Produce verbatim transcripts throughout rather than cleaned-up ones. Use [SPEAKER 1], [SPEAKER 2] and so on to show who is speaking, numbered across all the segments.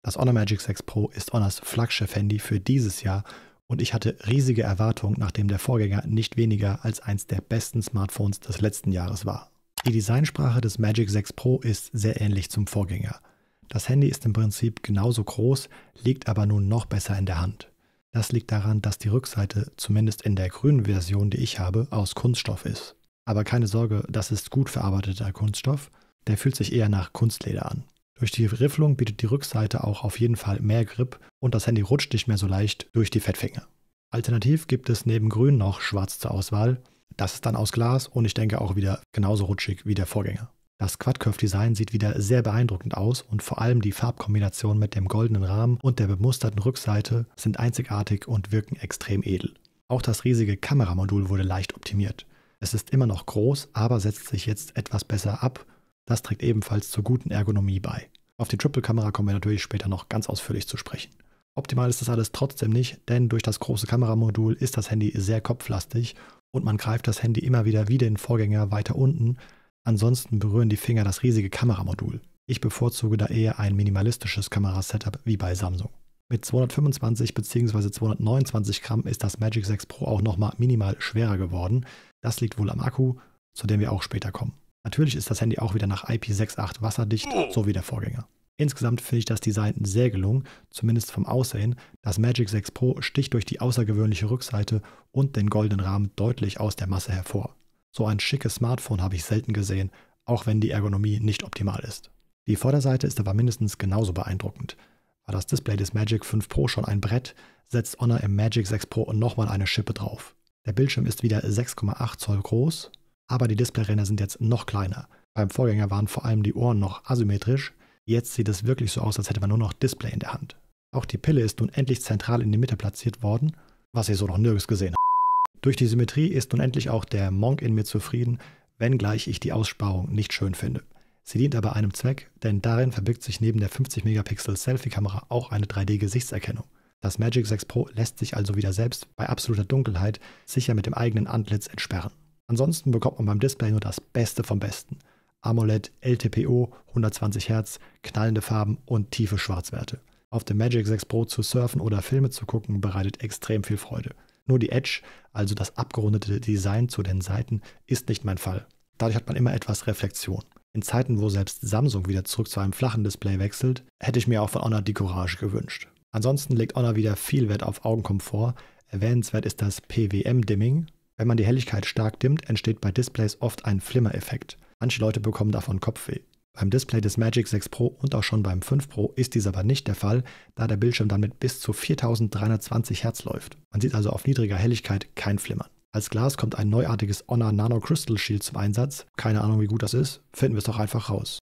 [SPEAKER 1] Das Honor Magic sechs Pro ist Honors Flaggschiff-Handy für dieses Jahr und ich hatte riesige Erwartungen, nachdem der Vorgänger nicht weniger als eins der besten Smartphones des letzten Jahres war. Die Designsprache des Magic sechs Pro ist sehr ähnlich zum Vorgänger. Das Handy ist im Prinzip genauso groß, liegt aber nun noch besser in der Hand. Das liegt daran, dass die Rückseite, zumindest in der grünen Version, die ich habe, aus Kunststoff ist. Aber keine Sorge, das ist gut verarbeiteter Kunststoff, der fühlt sich eher nach Kunstleder an. Durch die Rifflung bietet die Rückseite auch auf jeden Fall mehr Grip und das Handy rutscht nicht mehr so leicht durch die Fettfinger. Alternativ gibt es neben grün noch schwarz zur Auswahl. Das ist dann aus Glas und ich denke auch wieder genauso rutschig wie der Vorgänger. Das Quad-Curve-Design sieht wieder sehr beeindruckend aus und vor allem die Farbkombination mit dem goldenen Rahmen und der bemusterten Rückseite sind einzigartig und wirken extrem edel. Auch das riesige Kameramodul wurde leicht optimiert. Es ist immer noch groß, aber setzt sich jetzt etwas besser ab. Das trägt ebenfalls zur guten Ergonomie bei. Auf die Triple-Kamera kommen wir natürlich später noch ganz ausführlich zu sprechen. Optimal ist das alles trotzdem nicht, denn durch das große Kameramodul ist das Handy sehr kopflastig und man greift das Handy immer wieder wie den Vorgänger weiter unten. Ansonsten berühren die Finger das riesige Kameramodul. Ich bevorzuge da eher ein minimalistisches Kamerasetup wie bei Samsung. Mit zweihundertfünfundzwanzig bzw. zweihundertneunundzwanzig Gramm ist das Magic sechs Pro auch nochmal minimal schwerer geworden. Das liegt wohl am Akku, zu dem wir auch später kommen. Natürlich ist das Handy auch wieder nach I P sechs Komma acht wasserdicht, so wie der Vorgänger. Insgesamt finde ich das Design sehr gelungen, zumindest vom Aussehen. Das Magic sechs Pro sticht durch die außergewöhnliche Rückseite und den goldenen Rahmen deutlich aus der Masse hervor. So ein schickes Smartphone habe ich selten gesehen, auch wenn die Ergonomie nicht optimal ist. Die Vorderseite ist aber mindestens genauso beeindruckend. War das Display des Magic fünf Pro schon ein Brett, setzt Honor im Magic sechs Pro nochmal eine Schippe drauf. Der Bildschirm ist wieder sechs Komma acht Zoll groß, aber die Displayränder sind jetzt noch kleiner. Beim Vorgänger waren vor allem die Ohren noch asymmetrisch, jetzt sieht es wirklich so aus, als hätte man nur noch Display in der Hand. Auch die Pille ist nun endlich zentral in die Mitte platziert worden, was ich so noch nirgends gesehen habe. Durch die Symmetrie ist nun endlich auch der Monk in mir zufrieden, wenngleich ich die Aussparung nicht schön finde. Sie dient aber einem Zweck, denn darin verbirgt sich neben der fünfzig Megapixel Selfie-Kamera auch eine drei D-Gesichtserkennung. Das Magic sechs Pro lässt sich also wieder selbst bei absoluter Dunkelheit sicher mit dem eigenen Antlitz entsperren. Ansonsten bekommt man beim Display nur das Beste vom Besten. AMOLED, L T P O, hundertzwanzig Hertz, knallende Farben und tiefe Schwarzwerte. Auf dem Magic sechs Pro zu surfen oder Filme zu gucken, bereitet extrem viel Freude. Nur die Edge, also das abgerundete Design zu den Seiten, ist nicht mein Fall. Dadurch hat man immer etwas Reflexion. In Zeiten, wo selbst Samsung wieder zurück zu einem flachen Display wechselt, hätte ich mir auch von Honor die Courage gewünscht. Ansonsten legt Honor wieder viel Wert auf Augenkomfort. Erwähnenswert ist das P W M-Dimming. Wenn man die Helligkeit stark dimmt, entsteht bei Displays oft ein Flimmer-Effekt. Manche Leute bekommen davon Kopfweh. Beim Display des Magic sechs Pro und auch schon beim fünf Pro ist dies aber nicht der Fall, da der Bildschirm dann mit bis zu viertausenddreihundertzwanzig Hertz läuft. Man sieht also auf niedriger Helligkeit kein Flimmern. Als Glas kommt ein neuartiges Honor Nano Crystal Shield zum Einsatz. Keine Ahnung, wie gut das ist, finden wir es doch einfach raus.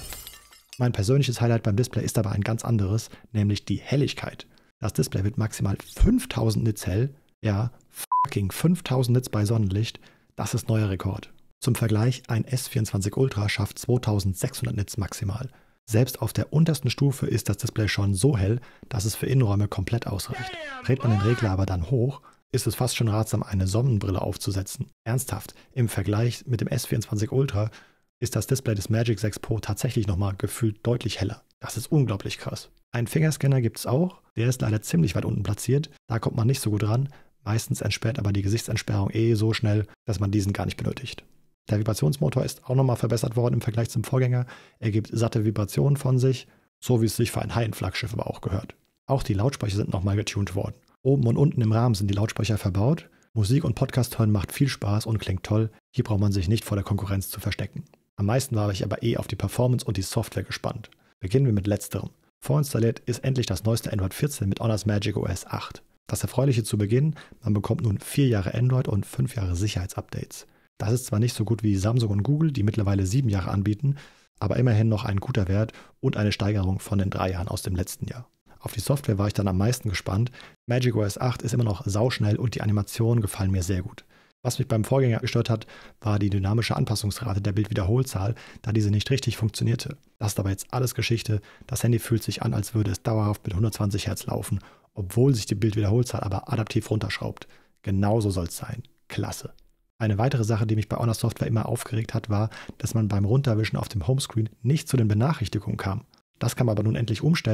[SPEAKER 1] Mein persönliches Highlight beim Display ist aber ein ganz anderes, nämlich die Helligkeit. Das Display wird maximal fünftausend Nits hell. Ja, fucking fünftausend Nits bei Sonnenlicht. Das ist neuer Rekord. Zum Vergleich, ein S vierundzwanzig Ultra schafft zweitausendsechshundert Nits maximal. Selbst auf der untersten Stufe ist das Display schon so hell, dass es für Innenräume komplett ausreicht. Dreht man den Regler aber dann hoch, ist es fast schon ratsam, eine Sonnenbrille aufzusetzen. Ernsthaft, im Vergleich mit dem S vierundzwanzig Ultra ist das Display des Magic sechs Pro tatsächlich nochmal gefühlt deutlich heller. Das ist unglaublich krass. Einen Fingerscanner gibt es auch, der ist leider ziemlich weit unten platziert, da kommt man nicht so gut ran. Meistens entsperrt aber die Gesichtsentsperrung eh so schnell, dass man diesen gar nicht benötigt. Der Vibrationsmotor ist auch nochmal verbessert worden im Vergleich zum Vorgänger. Er gibt satte Vibrationen von sich, so wie es sich für ein High-End-Flaggschiff aber auch gehört. Auch die Lautsprecher sind nochmal getuned worden. Oben und unten im Rahmen sind die Lautsprecher verbaut. Musik und Podcast hören macht viel Spaß und klingt toll. Hier braucht man sich nicht vor der Konkurrenz zu verstecken. Am meisten war ich aber eh auf die Performance und die Software gespannt. Beginnen wir mit letzterem. Vorinstalliert ist endlich das neueste Android vierzehn mit Honors Magic O S acht. Das Erfreuliche zu Beginn, man bekommt nun vier Jahre Android und fünf Jahre Sicherheitsupdates. Das ist zwar nicht so gut wie Samsung und Google, die mittlerweile sieben Jahre anbieten, aber immerhin noch ein guter Wert und eine Steigerung von den drei Jahren aus dem letzten Jahr. Auf die Software war ich dann am meisten gespannt. Magic O S acht ist immer noch sauschnell und die Animationen gefallen mir sehr gut. Was mich beim Vorgänger gestört hat, war die dynamische Anpassungsrate der Bildwiederholzahl, da diese nicht richtig funktionierte. Das ist aber jetzt alles Geschichte. Das Handy fühlt sich an, als würde es dauerhaft mit hundertzwanzig Hertz laufen, obwohl sich die Bildwiederholzahl aber adaptiv runterschraubt. Genauso soll es sein. Klasse. Eine weitere Sache, die mich bei Honor Software immer aufgeregt hat, war, dass man beim Runterwischen auf dem Homescreen nicht zu den Benachrichtigungen kam. Das kann man aber nun endlich umstellen.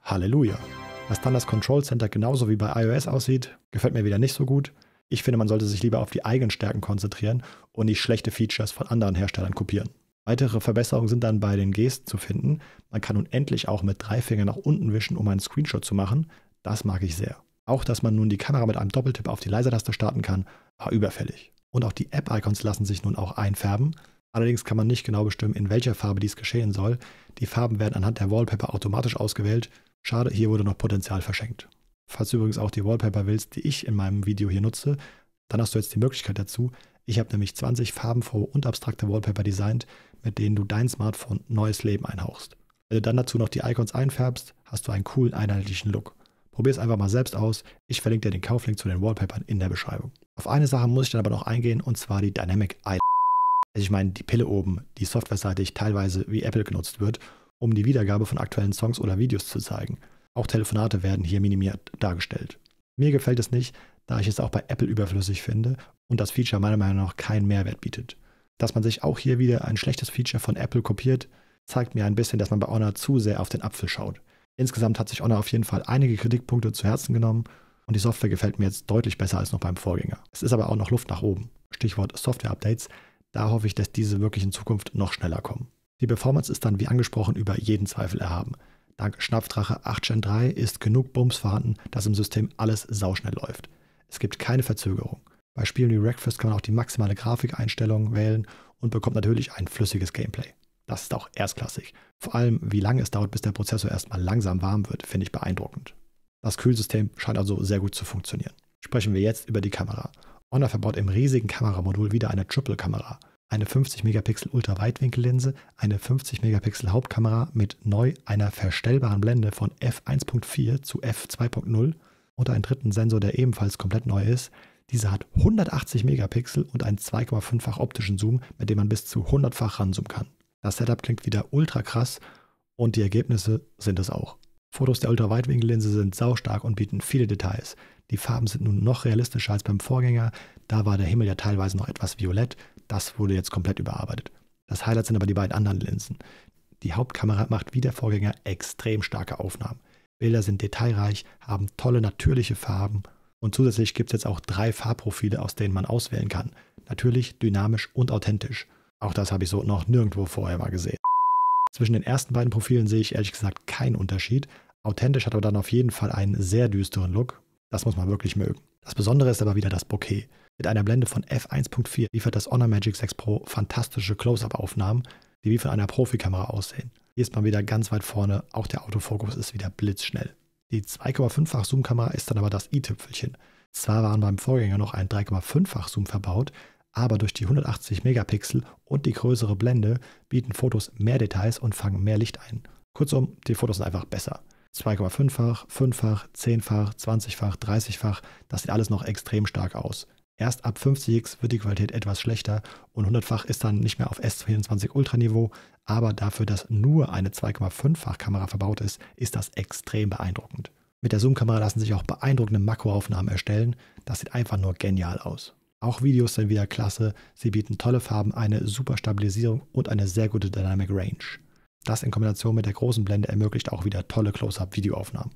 [SPEAKER 1] Halleluja. Dass dann das Control Center genauso wie bei iOS aussieht, gefällt mir wieder nicht so gut. Ich finde, man sollte sich lieber auf die eigenen Stärken konzentrieren und nicht schlechte Features von anderen Herstellern kopieren. Weitere Verbesserungen sind dann bei den Gesten zu finden. Man kann nun endlich auch mit drei Fingern nach unten wischen, um einen Screenshot zu machen. Das mag ich sehr. Auch, dass man nun die Kamera mit einem Doppeltipp auf die Leise-Taste starten kann, war überfällig. Und auch die App-Icons lassen sich nun auch einfärben. Allerdings kann man nicht genau bestimmen, in welcher Farbe dies geschehen soll. Die Farben werden anhand der Wallpaper automatisch ausgewählt. Schade, hier wurde noch Potenzial verschenkt. Falls du übrigens auch die Wallpaper willst, die ich in meinem Video hier nutze, dann hast du jetzt die Möglichkeit dazu. Ich habe nämlich zwanzig farbenfrohe und abstrakte Wallpaper designt, mit denen du dein Smartphone neues Leben einhauchst. Wenn du dann dazu noch die Icons einfärbst, hast du einen coolen, einheitlichen Look. Probier es einfach mal selbst aus. Ich verlinke dir den Kauflink zu den Wallpapern in der Beschreibung. Auf eine Sache muss ich dann aber noch eingehen, und zwar die Dynamic Island. Also ich meine, die Pille oben, die softwareseitig teilweise wie Apple genutzt wird, um die Wiedergabe von aktuellen Songs oder Videos zu zeigen. Auch Telefonate werden hier minimiert dargestellt. Mir gefällt es nicht, da ich es auch bei Apple überflüssig finde und das Feature meiner Meinung nach keinen Mehrwert bietet. Dass man sich auch hier wieder ein schlechtes Feature von Apple kopiert, zeigt mir ein bisschen, dass man bei Honor zu sehr auf den Apfel schaut. Insgesamt hat sich Honor auf jeden Fall einige Kritikpunkte zu Herzen genommen und die Software gefällt mir jetzt deutlich besser als noch beim Vorgänger. Es ist aber auch noch Luft nach oben. Stichwort Software-Updates, da hoffe ich, dass diese wirklich in Zukunft noch schneller kommen. Die Performance ist dann wie angesprochen über jeden Zweifel erhaben. Dank Schnapsdrache acht Gen drei ist genug Bums vorhanden, dass im System alles sauschnell läuft. Es gibt keine Verzögerung. Bei Spielen wie Wreckfest kann man auch die maximale Grafikeinstellung wählen und bekommt natürlich ein flüssiges Gameplay. Das ist auch erstklassig. Vor allem, wie lange es dauert, bis der Prozessor erstmal langsam warm wird, finde ich beeindruckend. Das Kühlsystem scheint also sehr gut zu funktionieren. Sprechen wir jetzt über die Kamera. Honor verbaut im riesigen Kameramodul wieder eine Triple-Kamera. Eine fünfzig Megapixel Ultraweitwinkellinse, eine fünfzig Megapixel Hauptkamera mit neu einer verstellbaren Blende von f eins Punkt vier zu f zwei Punkt null und einen dritten Sensor, der ebenfalls komplett neu ist. Dieser hat hundertachtzig Megapixel und einen zwei Komma fünffach optischen Zoom, mit dem man bis zu hundertfach ranzoomen kann. Das Setup klingt wieder ultra krass und die Ergebnisse sind es auch. Fotos der Ultraweitwinkellinse sind saustark und bieten viele Details. Die Farben sind nun noch realistischer als beim Vorgänger, da war der Himmel ja teilweise noch etwas violett, das wurde jetzt komplett überarbeitet. Das Highlight sind aber die beiden anderen Linsen. Die Hauptkamera macht wie der Vorgänger extrem starke Aufnahmen. Bilder sind detailreich, haben tolle natürliche Farben und zusätzlich gibt es jetzt auch drei Farbprofile, aus denen man auswählen kann. Natürlich, dynamisch und authentisch. Auch das habe ich so noch nirgendwo vorher mal gesehen. Zwischen den ersten beiden Profilen sehe ich ehrlich gesagt keinen Unterschied. Authentisch hat aber dann auf jeden Fall einen sehr düsteren Look. Das muss man wirklich mögen. Das Besondere ist aber wieder das Bokeh. Mit einer Blende von f eins Punkt vier liefert das Honor Magic sechs Pro fantastische Close-Up-Aufnahmen, die wie von einer Profikamera aussehen. Hier ist man wieder ganz weit vorne, auch der Autofokus ist wieder blitzschnell. Die zwei Komma fünffach Zoom-Kamera ist dann aber das i-Tüpfelchen. Zwar waren beim Vorgänger noch ein drei Komma fünffach Zoom verbaut, aber durch die hundertachtzig Megapixel und die größere Blende bieten Fotos mehr Details und fangen mehr Licht ein. Kurzum, die Fotos sind einfach besser. zwei Komma fünffach, fünffach, zehnfach, zwanzigfach, dreißigfach, das sieht alles noch extrem stark aus. Erst ab fünfzig x wird die Qualität etwas schlechter und hundertfach ist dann nicht mehr auf S vierundzwanzig Ultra Niveau, aber dafür, dass nur eine zwei Komma fünffach Kamera verbaut ist, ist das extrem beeindruckend. Mit der Zoom-Kamera lassen sich auch beeindruckende Makroaufnahmen erstellen, das sieht einfach nur genial aus. Auch Videos sind wieder klasse, sie bieten tolle Farben, eine super Stabilisierung und eine sehr gute Dynamic Range. Das in Kombination mit der großen Blende ermöglicht auch wieder tolle Close-Up-Videoaufnahmen.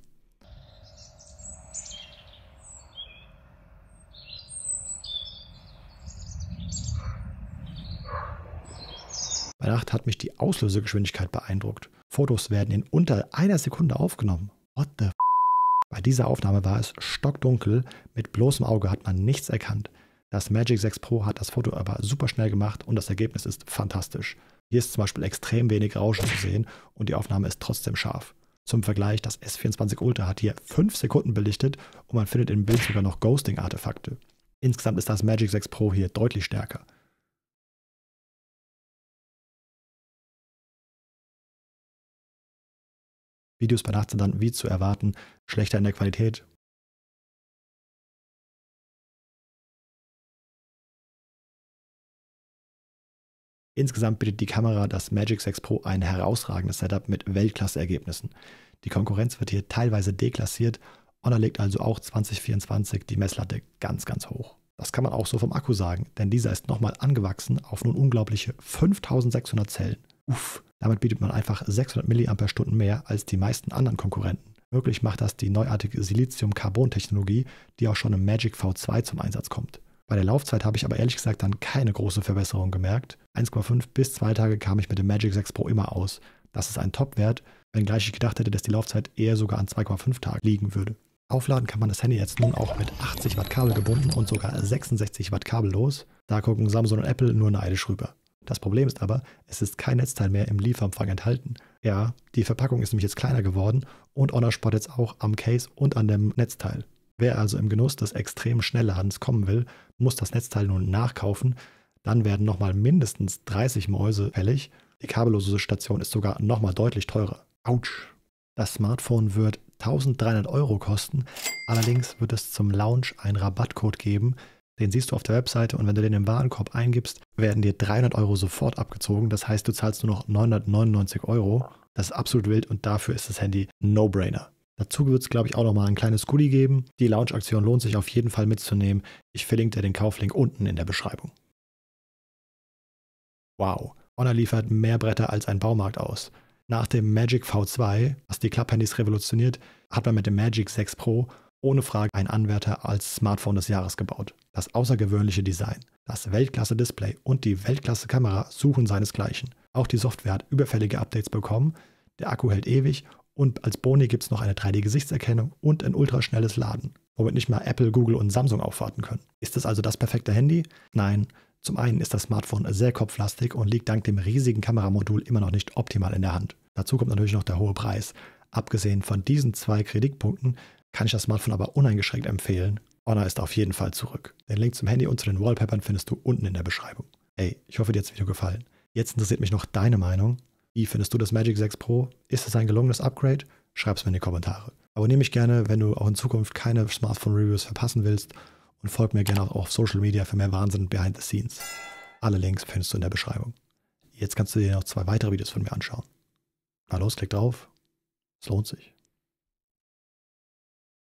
[SPEAKER 1] Bei Nacht hat mich die Auslösegeschwindigkeit beeindruckt. Fotos werden in unter einer Sekunde aufgenommen. What the f***? Bei dieser Aufnahme war es stockdunkel, mit bloßem Auge hat man nichts erkannt. Das Magic sechs Pro hat das Foto aber super schnell gemacht und das Ergebnis ist fantastisch. Hier ist zum Beispiel extrem wenig Rauschen zu sehen und die Aufnahme ist trotzdem scharf. Zum Vergleich, das S vierundzwanzig Ultra hat hier fünf Sekunden belichtet und man findet im Bild sogar noch Ghosting-Artefakte. Insgesamt ist das Magic sechs Pro hier deutlich stärker. Videos bei Nacht sind dann, wie zu erwarten, schlechter in der Qualität. Insgesamt bietet die Kamera das Magic sechs Pro ein herausragendes Setup mit Weltklasse-Ergebnissen. Die Konkurrenz wird hier teilweise deklassiert, Honor legt also auch zwanzig vierundzwanzig die Messlatte ganz, ganz hoch. Das kann man auch so vom Akku sagen, denn dieser ist nochmal angewachsen auf nun unglaubliche fünftausendsechshundert Zellen. Uff, damit bietet man einfach sechshundert Milliampere-Stunden mehr als die meisten anderen Konkurrenten. Möglich macht das die neuartige Silizium-Carbon-Technologie, die auch schon im Magic V zwei zum Einsatz kommt. Bei der Laufzeit habe ich aber ehrlich gesagt dann keine große Verbesserung gemerkt. eins Komma fünf bis zwei Tage kam ich mit dem Magic sechs Pro immer aus. Das ist ein Top-Wert, wenngleich ich gedacht hätte, dass die Laufzeit eher sogar an zwei Komma fünf Tagen liegen würde. Aufladen kann man das Handy jetzt nun auch mit achtzig Watt Kabel gebunden und sogar sechsundsechzig Watt kabellos. Da gucken Samsung und Apple nur neidisch rüber. Das Problem ist aber, es ist kein Netzteil mehr im Lieferumfang enthalten. Ja, die Verpackung ist nämlich jetzt kleiner geworden und Honor spart jetzt auch am Case und an dem Netzteil. Wer also im Genuss des extremen Schnellladens kommen will, muss das Netzteil nun nachkaufen. Dann werden nochmal mindestens dreißig Mäuse fällig. Die kabellose Station ist sogar nochmal deutlich teurer. Autsch! Das Smartphone wird eintausenddreihundert Euro kosten, allerdings wird es zum Launch einen Rabattcode geben, den siehst du auf der Webseite und wenn du den im Warenkorb eingibst, werden dir dreihundert Euro sofort abgezogen, das heißt du zahlst nur noch neunhundertneunundneunzig Euro, das ist absolut wild und dafür ist das Handy No-Brainer. Dazu wird es glaube ich auch nochmal ein kleines Goodie geben, die Launch-Aktion lohnt sich auf jeden Fall mitzunehmen, ich verlinke dir den Kauflink unten in der Beschreibung. Wow, Honor liefert mehr Bretter als ein Baumarkt aus. Nach dem Magic V zwei, was die Klapphandys revolutioniert, hat man mit dem Magic sechs Pro ohne Frage einen Anwärter als Smartphone des Jahres gebaut. Das außergewöhnliche Design, das Weltklasse-Display und die Weltklasse-Kamera suchen seinesgleichen. Auch die Software hat überfällige Updates bekommen, der Akku hält ewig und als Boni gibt es noch eine drei D-Gesichtserkennung und ein ultraschnelles Laden, womit nicht mal Apple, Google und Samsung aufwarten können. Ist das also das perfekte Handy? Nein. Zum einen ist das Smartphone sehr kopflastig und liegt dank dem riesigen Kameramodul immer noch nicht optimal in der Hand. Dazu kommt natürlich noch der hohe Preis. Abgesehen von diesen zwei Kritikpunkten kann ich das Smartphone aber uneingeschränkt empfehlen. Honor ist auf jeden Fall zurück. Den Link zum Handy und zu den Wallpapern findest du unten in der Beschreibung. Ey, ich hoffe, dir hat das Video gefallen. Jetzt interessiert mich noch deine Meinung. Wie findest du das Magic sechs Pro? Ist es ein gelungenes Upgrade? Schreib's mir in die Kommentare. Abonniere mich gerne, wenn du auch in Zukunft keine Smartphone-Reviews verpassen willst. Und folg mir gerne auch auf Social Media für mehr Wahnsinn behind the scenes. Alle Links findest du in der Beschreibung. Jetzt kannst du dir noch zwei weitere Videos von mir anschauen. Na los, klick drauf. Es lohnt sich.